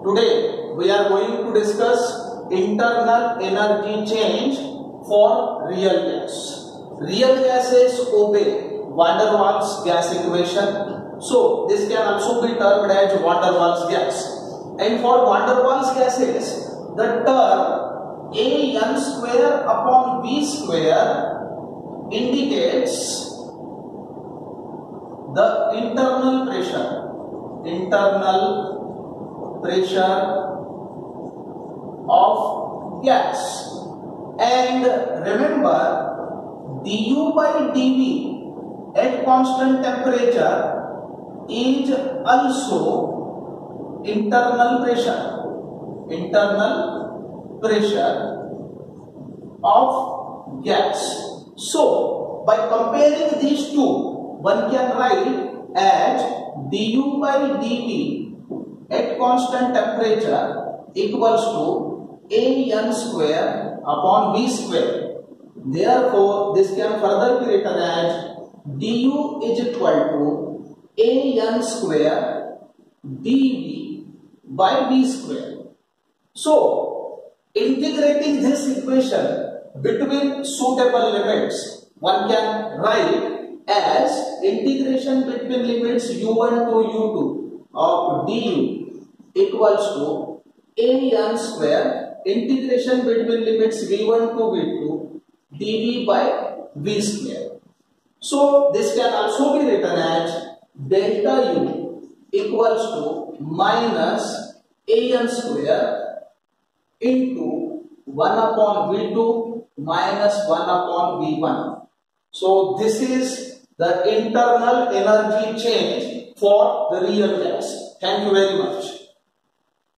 Today we are going to discuss internal energy change for real gas. Real gases obey van der Waals gas equation. So this can also be termed as van der Waals gas. And for van der Waals gases, the term AN square upon V square indicates the internal pressure of gas. And remember, du by dV at constant temperature is also internal pressure of gas. So by comparing these two, one can write as du by dV at constant temperature equals to AN square upon V square. Therefore, this can further be written as du is equal to AN square dV by V square. So, integrating this equation between suitable limits, one can write as integration between limits u1 to u2 of du equals to AN square integration between limits v1 to v2 dv by v square. So this can also be written as delta u equals to minus AN square into 1 upon v2 minus 1 upon v1. So this is the internal energy change for the real gas. Thank you very much.